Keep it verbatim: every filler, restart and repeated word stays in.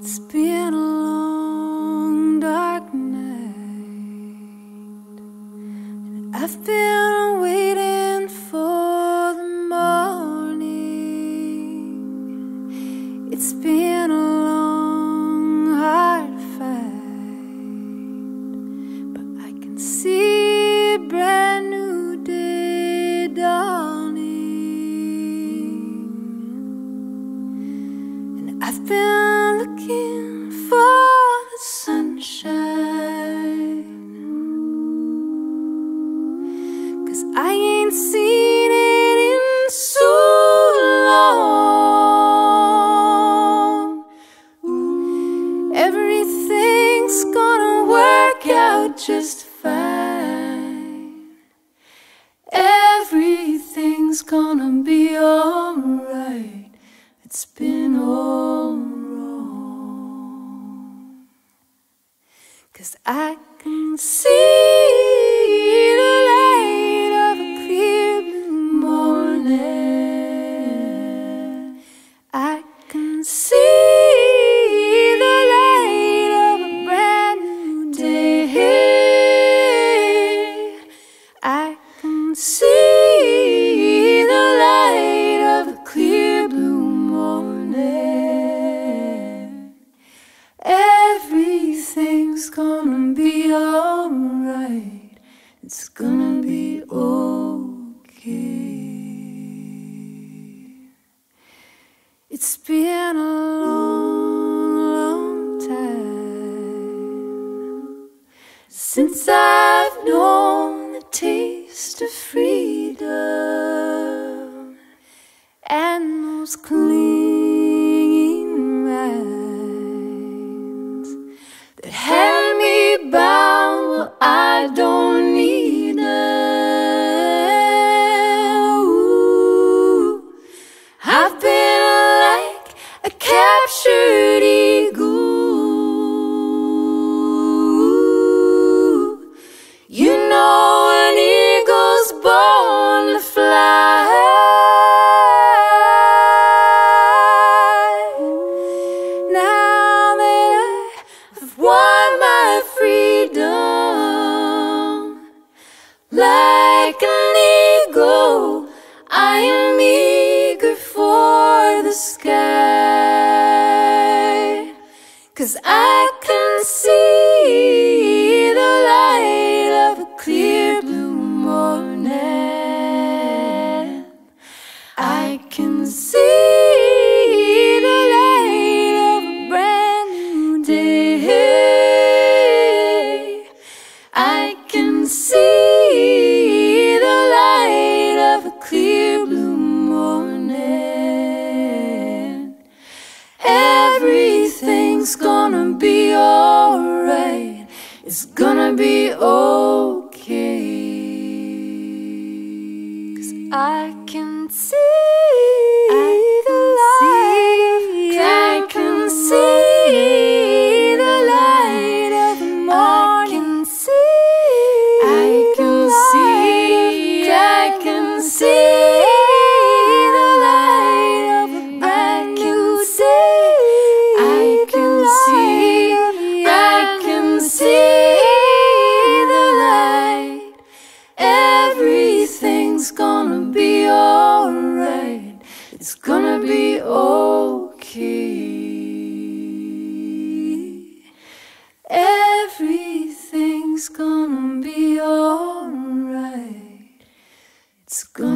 It's been a long dark night, and I've been waiting for the morning. It's been a long hard fight, but I can see a brand new day dawning, and I've been looking for the sunshine, 'cause I ain't seen it in so long. Everything's gonna work out just fine. Everything's gonna be alright. It's been all wrong, 'cause I can see the light of a clear blue morning. I can see the light of a brand new day. I can see the light of a clear blue morning. Everything's gonna be alright. It's gonna be okay. It's been a long, long time since I've known the taste of freedom and those clinging minds that had me bound. Well, I don't need them. Ooh, I've been like a captured eagle. You know, an eagle's born to fly. Now that I've won my freedom, like an eagle, I am eager for the sky, 'cause I can see the light of a clear blue morning. I can see the light of a brand new day. I can see the light of a clear blue morning. Everything's gonna be alright. It's gonna be okay, 'cause I can see the light. I can see the light of the morning. I can see, I can see the light of a brand new day. I can see, I can see the light. Everything's gonna be alright. It's gonna be okay. Everything's gonna be alright. It's gonna